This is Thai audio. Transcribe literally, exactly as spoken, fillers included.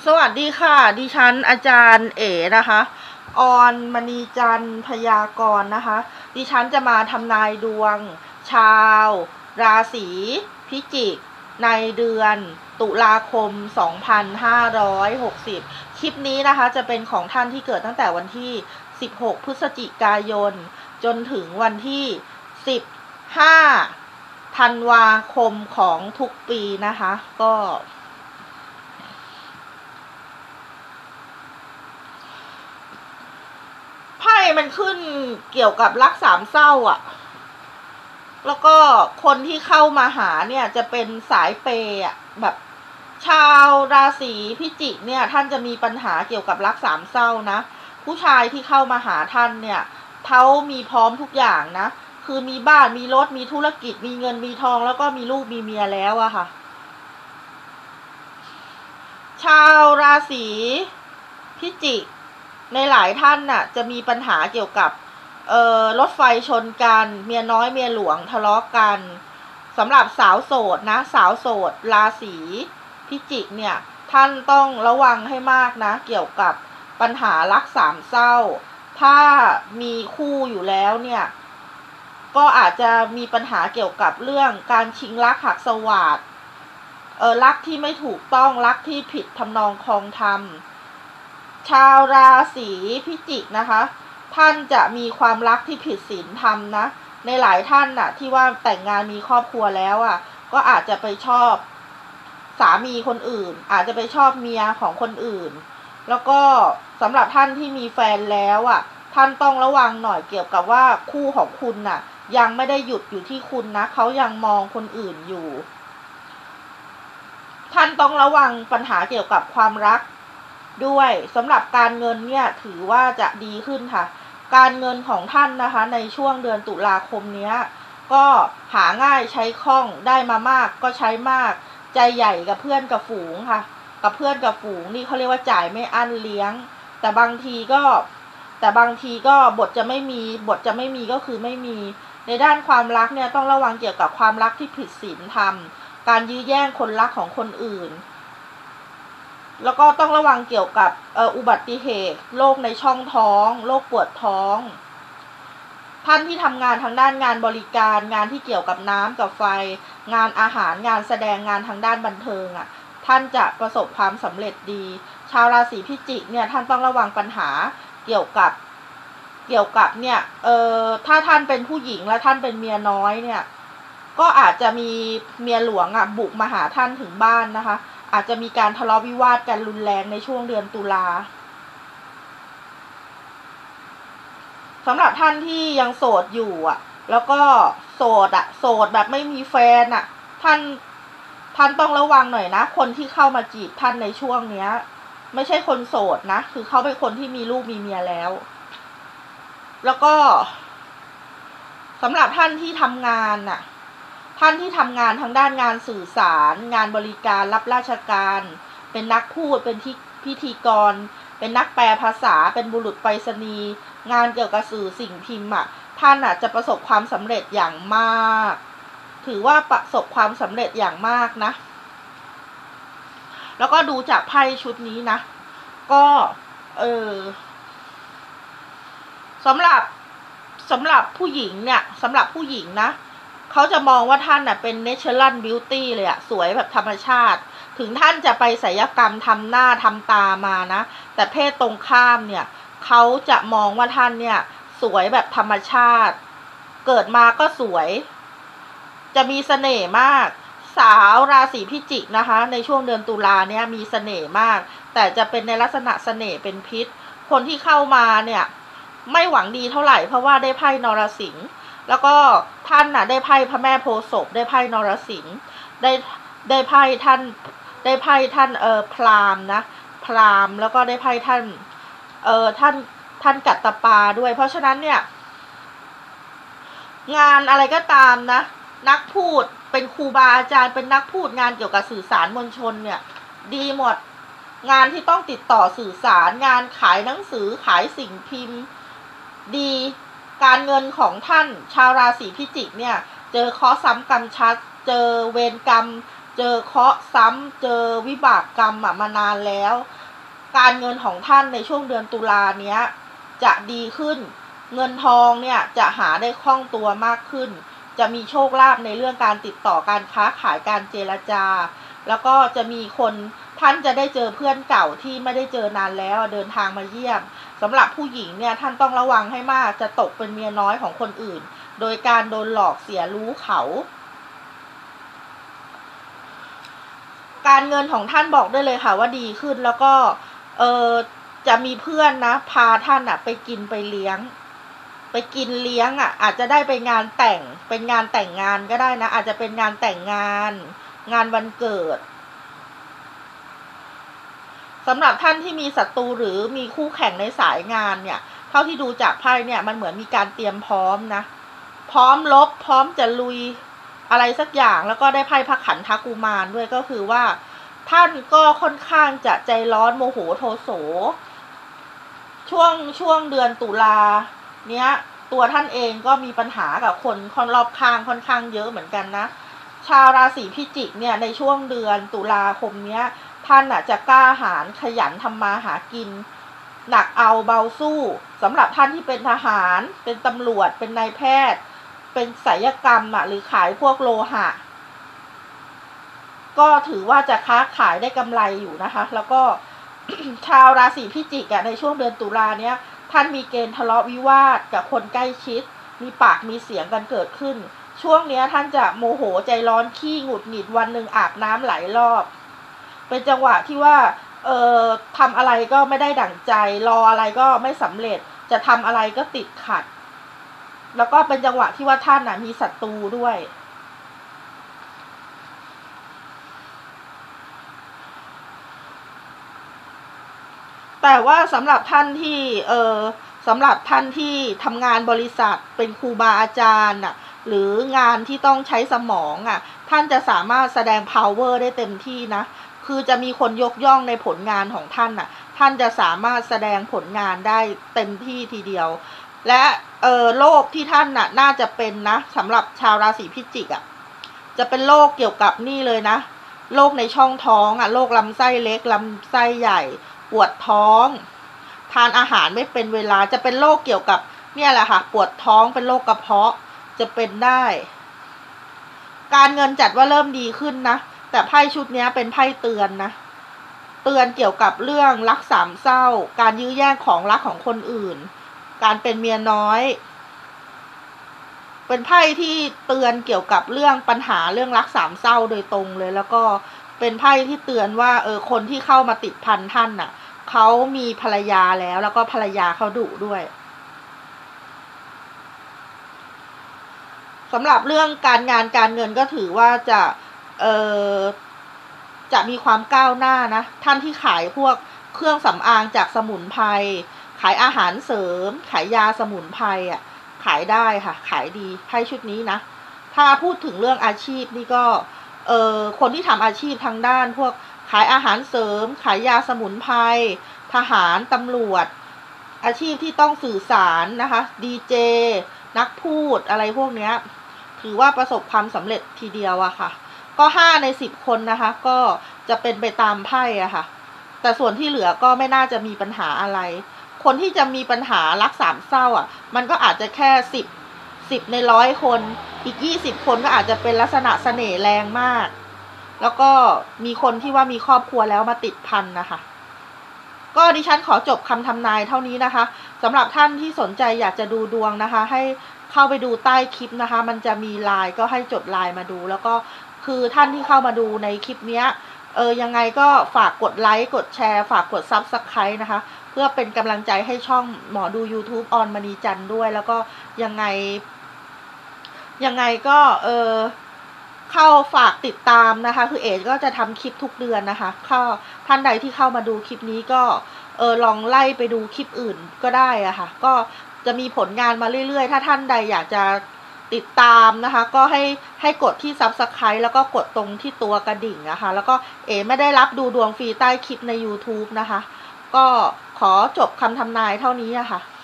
สวัสดีค่ะดิฉันอาจารย์เอ๋นะคะออนมณีจันทร์พยากรณ์นะคะดิฉันจะมาทำนายดวงชาวราศีพิจิกในเดือนตุลาคมสองพันห้าร้อยหกสิบคลิปนี้นะคะจะเป็นของท่านที่เกิดตั้งแต่วันที่สิบหกพฤศจิกายนจนถึงวันที่สิบห้าธันวาคมของทุกปีนะคะก็ไพ่มันขึ้นเกี่ยวกับรักสามเศร้าอ่ะแล้วก็คนที่เข้ามาหาเนี่ยจะเป็นสายเปย์อ่ะแบบชาวราศีพิจิกเนี่ยท่านจะมีปัญหาเกี่ยวกับรักสามเศร้านะผู้ชายที่เข้ามาหาท่านเนี่ยเขามีพร้อมทุกอย่างนะคือมีบ้านมีรถมีธุรกิจมีเงินมีทองแล้วก็มีลูกมีเมียแล้วอะค่ะชาวราศีพิจิกในหลายท่านน่ะจะมีปัญหาเกี่ยวกับเอ่อรถไฟชนกันเมียน้อยเมียหลวงทะเลาะกันสำหรับสาวโสดนะสาวโสดราศีพิจิกเนี่ยท่านต้องระวังให้มากนะเกี่ยวกับปัญหารักสามเศร้าถ้ามีคู่อยู่แล้วเนี่ยก็อาจจะมีปัญหาเกี่ยวกับเรื่องการชิงรักหักสวาทเออรักที่ไม่ถูกต้องรักที่ผิดทำนองคลองธรรมชาวราศีพิจิกนะคะท่านจะมีความรักที่ผิดศีลธรรมนะในหลายท่านน่ะที่ว่าแต่งงานมีครอบครัวแล้วอ่ะก็อาจจะไปชอบสามีคนอื่นอาจจะไปชอบเมียของคนอื่นแล้วก็สำหรับท่านที่มีแฟนแล้วอ่ะท่านต้องระวังหน่อยเกี่ยวกับว่าคู่ของคุณน่ะยังไม่ได้หยุดอยู่ที่คุณนะเขายังมองคนอื่นอยู่ท่านต้องระวังปัญหาเกี่ยวกับความรักด้วยสำหรับการเงินเนี่ยถือว่าจะดีขึ้นค่ะการเงินของท่านนะคะในช่วงเดือนตุลาคมนี้ก็หาง่ายใช้คล่องได้มามากก็ใช้มากใจใหญ่กับเพื่อนกับฝูงค่ะกับเพื่อนกับฝูงนี่เขาเรียกว่าจ่ายไม่อั้นเลี้ยงแต่บางทีก็แต่บางทีก็บทจะไม่มีบทจะไม่มีก็คือไม่มีในด้านความรักเนี่ยต้องระวังเกี่ยวกับความรักที่ผิดศีลธรรมการยื้อแย่งคนรักของคนอื่นแล้วก็ต้องระวังเกี่ยวกับอุบัติเหตุโรคในช่องท้องโรคปวดท้องท่านที่ทำงานทางด้านงานบริการงานที่เกี่ยวกับน้ำกับไฟงานอาหารงานแสดงงานทางด้านบันเทิงอ่ะท่านจะประสบความสำเร็จดีชาวราศีพิจิกเนี่ยท่านต้องระวังปัญหาเกี่ยวกับเกี่ยวกับเนี่ยเอ่อถ้าท่านเป็นผู้หญิงและท่านเป็นเมียน้อยเนี่ยก็อาจจะมีเมียหลวงอ่ะบุกมาหาท่านถึงบ้านนะคะอาจจะมีการทะเลาะวิวาทกันรุนแรงในช่วงเดือนตุลาสำหรับท่านที่ยังโสดอยู่อ่ะแล้วก็โสดอ่ะโสดแบบไม่มีแฟนอ่ะท่านท่านต้องระวังหน่อยนะคนที่เข้ามาจีบท่านในช่วงเนี้ยไม่ใช่คนโสดนะคือเขาเป็นคนที่มีลูกมีเมียแล้วแล้วก็สำหรับท่านที่ทำงานน่ะท่านที่ทำงานทางด้านงานสื่อสารงานบริการรับราชการเป็นนักพูดเป็นที่พิธีกรเป็นนักแปลภาษาเป็นบุรุษไปรษณีย์งานเกี่ยวกับสื่อสิ่งพิมพ์อ่ะท่านอ่ะจะประสบความสำเร็จอย่างมากถือว่าประสบความสำเร็จอย่างมากนะแล้วก็ดูจากไพ่ชุดนี้นะก็เออสำหรับสำหรับผู้หญิงเนี่ยสำหรับผู้หญิงนะเขาจะมองว่าท่านน่ะเป็น natural beauty เลยอะสวยแบบธรรมชาติถึงท่านจะไปศัลยกรรมทำหน้าทำตามานะแต่เพศตรงข้ามเนี่ยเขาจะมองว่าท่านเนี่ยสวยแบบธรรมชาติเกิดมาก็สวยจะมีเสน่ห์มากสาวราศีพิจิกนะคะในช่วงเดือนตุลาเนี่ยมีเสน่ห์มากแต่จะเป็นในลักษณะเสน่ห์เป็นพิษคนที่เข้ามาเนี่ยไม่หวังดีเท่าไหร่เพราะว่าได้ไพ่นรสิงห์แล้วก็ท่านน่ะได้ไพ่พระแม่โพธิ์ศพได้ไพ่นรสิงห์ได้ได้ไพ่ท่านได้ไพ่ท่านเอ่อพราหมณ์นะพราหมณ์แล้วก็ได้ไพ่ท่านเอ่อท่านท่านกัตตปาด้วยเพราะฉะนั้นเนี่ยงานอะไรก็ตามนะนักพูดเป็นครูบาอาจารย์เป็นนักพูดงานเกี่ยวกับสื่อสารมวลชนเนี่ยดีหมดงานที่ต้องติดต่อสื่อสารงานขายหนังสือขายสิ่งพิมพ์ดีการเงินของท่านชาวราศีพิจิกเนี่ยเจอเคราะห์ซ้ำกรรมชัดเจอเวรกรรมเจอเคราะห์ซ้ำเจอวิบากกรรมอ่ะมานานแล้วการเงินของท่านในช่วงเดือนตุลาเนี้ยจะดีขึ้นเงินทองเนี่ยจะหาได้คล่องตัวมากขึ้นจะมีโชคลาภในเรื่องการติดต่อการค้าขายการเจรจาแล้วก็จะมีคนท่านจะได้เจอเพื่อนเก่าที่ไม่ได้เจอนานแล้วเดินทางมาเยี่ยมสำหรับผู้หญิงเนี่ยท่านต้องระวังให้มากจะตกเป็นเมียน้อยของคนอื่นโดยการโดนหลอกเสียรู้เขาการเงินของท่านบอกได้เลยค่ะว่าดีขึ้นแล้วก็เออจะมีเพื่อนนะพาท่านอะไปกินไปเลี้ยงไปกินเลี้ยงอ่ะอาจจะได้ไปงานแต่งเป็นงานแต่งงานก็ได้นะอาจจะเป็นงานแต่งงานงานวันเกิดสำหรับท่านที่มีศัตรูหรือมีคู่แข่งในสายงานเนี่ยเท่าที่ดูจากไพ่เนี่ยมันเหมือนมีการเตรียมพร้อมนะพร้อมรบพร้อมจะลุยอะไรสักอย่างแล้วก็ได้ไพ่พระขันธกุมารด้วยก็คือว่าท่านก็ค่อนข้างจะใจร้อนโมโหโทโสช่วงช่วงเดือนตุลาเนี้ยตัวท่านเองก็มีปัญหากับคนคนรอบข้างค่อนข้างเยอะเหมือนกันนะชาวราศีพิจิกเนี่ยในช่วงเดือนตุลาคมเนี้ยท่านอ่ะจะกล้าหาญขยันทำมาหากินหนักเอาเบาสู้สำหรับท่านที่เป็นทหารเป็นตำรวจเป็นนายแพทย์เป็นศิลปกรรมอ่ะหรือขายพวกโลหะก็ถือว่าจะค้าขายได้กำไรอยู่นะคะแล้วก็ ชาวราศีพิจิกอ่ะในช่วงเดือนตุลาเนี้ยท่านมีเกณฑ์ทะเลาะวิวาทกับคนใกล้ชิดมีปากมีเสียงกันเกิดขึ้นช่วงนี้ท่านจะโมโหใจร้อนขี้หงุดหงิดวันหนึ่งอาบน้ำหลายรอบเป็นจังหวะที่ว่าเอ่อทำอะไรก็ไม่ได้ดั่งใจรออะไรก็ไม่สำเร็จจะทำอะไรก็ติดขัดแล้วก็เป็นจังหวะที่ว่าท่านน่ะมีศัตรูด้วยแต่ว่าสำหรับท่านที่เออสำหรับท่านที่ทำงานบริษัทเป็นครูบาอาจารย์น่ะหรืองานที่ต้องใช้สมองอ่ะท่านจะสามารถแสดง power ได้เต็มที่นะคือจะมีคนยกย่องในผลงานของท่านน่ะท่านจะสามารถแสดงผลงานได้เต็มที่ทีเดียวและเออโรคที่ท่านน่ะน่าจะเป็นนะสำหรับชาวราศีพิจิกอ่ะจะเป็นโรคเกี่ยวกับนี่เลยนะโรคในช่องท้องอ่ะโรคลำไส้เล็กลำไส้ใหญ่ปวดท้องทานอาหารไม่เป็นเวลาจะเป็นโรคเกี่ยวกับเนี่ยแหละค่ะปวดท้องเป็นโรคกระเพาะจะเป็นได้การเงินจัดว่าเริ่มดีขึ้นนะแต่ไพ่ชุดนี้เป็นไพ่เตือนนะเตือนเกี่ยวกับเรื่องรักสามเศร้าการยื้อแย่งของรักของคนอื่นการเป็นเมียน้อยเป็นไพ่ที่เตือนเกี่ยวกับเรื่องปัญหาเรื่องรักสามเศร้าโดยตรงเลยแล้วก็เป็นไพ่ที่เตือนว่าเออคนที่เข้ามาติดพันท่านน่ะเขามีภรรยาแล้วแล้วก็ภรรยาเขาดุด้วยสำหรับเรื่องการงานการเงินก็ถือว่าจะเออจะมีความก้าวหน้านะท่านที่ขายพวกเครื่องสำอางจากสมุนไพรขายอาหารเสริมขายยาสมุนไพรอ่ะขายได้ค่ะขายดีไพ่ชุดนี้นะถ้าพูดถึงเรื่องอาชีพนี่ก็เออคนที่ทำอาชีพทางด้านพวกขายอาหารเสริมขายยาสมุนไพรทหารตำรวจอาชีพที่ต้องสื่อสารนะคะดีเจนักพูดอะไรพวกเนี้ยถือว่าประสบความสำเร็จทีเดียวอะค่ะก็ห้าในสิบคนนะคะก็จะเป็นไปตามไพ่อะค่ะแต่ส่วนที่เหลือก็ไม่น่าจะมีปัญหาอะไรคนที่จะมีปัญหารักสามเศร้าอ่ะมันก็อาจจะแค่สิบสิบในร้อยคนอีกยี่สิบคนก็อาจจะเป็นลักษณะเสน่ห์แรงมากแล้วก็มีคนที่ว่ามีครอบครัวแล้วมาติดพันนะคะก็ดิฉันขอจบคำทำนายเท่านี้นะคะสำหรับท่านที่สนใจอยากจะดูดวงนะคะให้เข้าไปดูใต้คลิปนะคะมันจะมีไลน์ก็ให้จดไลน์มาดูแล้วก็คือท่านที่เข้ามาดูในคลิปนี้เออยังไงก็ฝากกดไลค์กดแชร์ฝากกดซับสไครบ์นะคะเพื่อเป็นกำลังใจให้ช่องหมอดู YouTube ออนมณีจันทร์ด้วยแล้วก็ยังไงยังไงก็เออเข้าฝากติดตามนะคะคือเอ๋ก็จะทำคลิปทุกเดือนนะคะเข้าท่านใดที่เข้ามาดูคลิปนี้ก็เออลองไล่ไปดูคลิปอื่นก็ได้อะค่ะก็จะมีผลงานมาเรื่อยๆถ้าท่านใดอยากจะติดตามนะคะก็ให้ให้กดที่ ซับสไครบ์ แล้วก็กดตรงที่ตัวกระดิ่งนะคะแล้วก็เอ๋ไม่ได้รับดูดวงฟรีใต้คลิปใน ยูทูบ นะคะก็ขอจบคำทำนายเท่านี้อะค่ะ